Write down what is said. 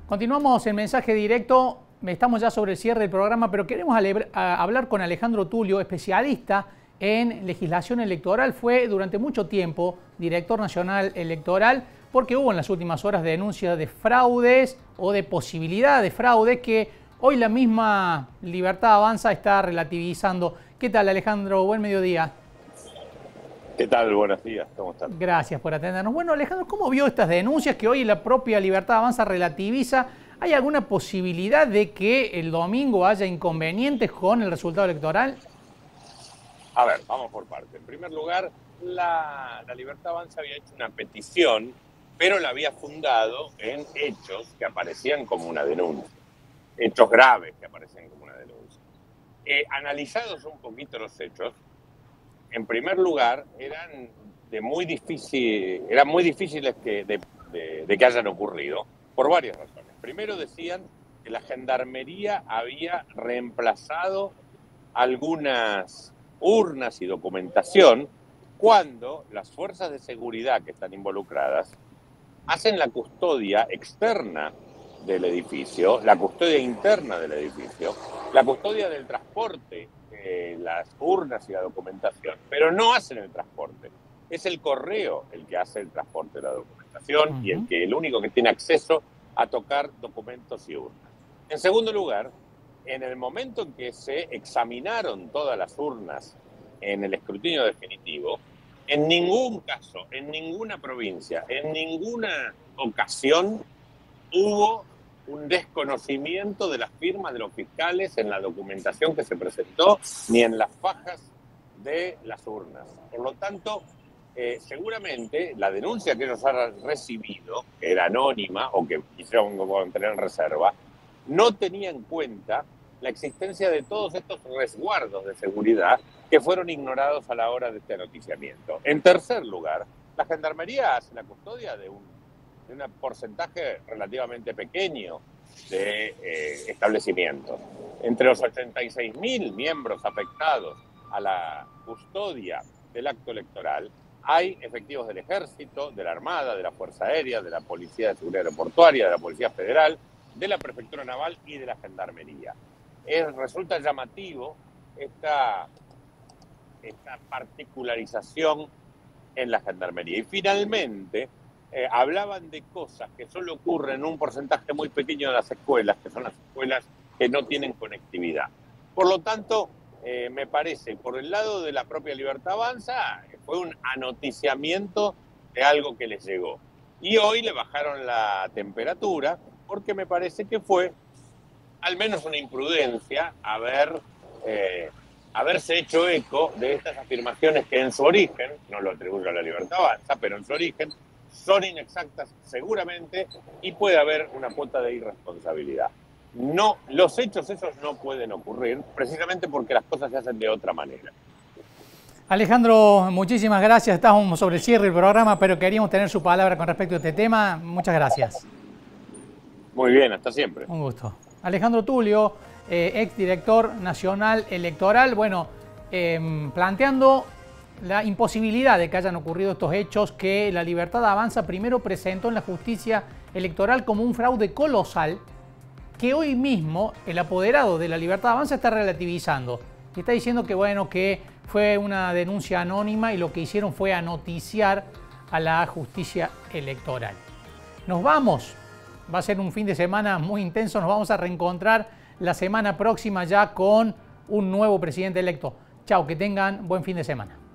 Continuamos en mensaje directo. Estamos ya sobre el cierre del programa, pero queremos hablar con Alejandro Tulio, especialista en legislación electoral. Fue durante mucho tiempo director nacional electoral, porque hubo en las últimas horas denuncias de fraudes o de posibilidad de fraude que hoy la misma Libertad Avanza está relativizando. ¿Qué tal, Alejandro? Buen mediodía. ¿Qué tal? Buenos días, ¿cómo están? Gracias por atendernos. Bueno, Alejandro, ¿cómo vio estas denuncias que hoy la propia Libertad Avanza relativiza? ¿Hay alguna posibilidad de que el domingo haya inconvenientes con el resultado electoral? A ver, vamos por parte. En primer lugar, la Libertad Avanza había hecho una petición, pero la había fundado en hechos que aparecían como una denuncia. Hechos graves que aparecían como una denuncia. Analizados un poquito los hechos, en primer lugar, eran muy difíciles de que hayan ocurrido, por varias razones. Primero, decían que la Gendarmería había reemplazado algunas urnas y documentación cuando las fuerzas de seguridad que están involucradas hacen la custodia externa del edificio, la custodia interna del edificio, la custodia del transporte, las urnas y la documentación, pero no hacen el transporte. Es el correo el que hace el transporte de la documentación y el único que tiene acceso a tocar documentos y urnas. En segundo lugar, en el momento en que se examinaron todas las urnas en el escrutinio definitivo, en ningún caso, en ninguna provincia, en ninguna ocasión hubo un desconocimiento de las firmas de los fiscales en la documentación que se presentó, ni en las fajas de las urnas. Por lo tanto, seguramente la denuncia que ellos han recibido, que era anónima o que quisieron tener en reserva, no tenía en cuenta la existencia de todos estos resguardos de seguridad que fueron ignorados a la hora de este noticiamiento. En tercer lugar, la Gendarmería hace la custodia de un porcentaje relativamente pequeño de establecimientos. Entre los 86.000 miembros afectados a la custodia del acto electoral, hay efectivos del Ejército, de la Armada, de la Fuerza Aérea, de la Policía de Seguridad Aeroportuaria, de la Policía Federal, de la Prefectura Naval y de la Gendarmería. Resulta llamativo esta particularización en la Gendarmería. Y finalmente, hablaban de cosas que solo ocurren en un porcentaje muy pequeño de las escuelas, que son las escuelas que no tienen conectividad. Por lo tanto, me parece, por el lado de la propia Libertad Avanza, fue un anoticiamiento de algo que les llegó. Y hoy le bajaron la temperatura, porque me parece que fue al menos una imprudencia haberse hecho eco de estas afirmaciones que en su origen, no lo atribuyo a la Libertad Avanza, pero en su origen son inexactas seguramente y puede haber una cuota de irresponsabilidad. No, los hechos esos no pueden ocurrir precisamente porque las cosas se hacen de otra manera. Alejandro, muchísimas gracias. Estábamos sobre el cierre del programa, pero queríamos tener su palabra con respecto a este tema. Muchas gracias. Muy bien, hasta siempre. Un gusto. Alejandro Tulio, exdirector nacional electoral, bueno, planteando la imposibilidad de que hayan ocurrido estos hechos que la Libertad Avanza primero presentó en la justicia electoral como un fraude colosal que hoy mismo el apoderado de la Libertad Avanza está relativizando. Y está diciendo que, bueno, que fue una denuncia anónima y lo que hicieron fue anoticiar a la justicia electoral. Nos vamos. Va a ser un fin de semana muy intenso. Nos vamos a reencontrar la semana próxima ya con un nuevo presidente electo. Chao, que tengan buen fin de semana.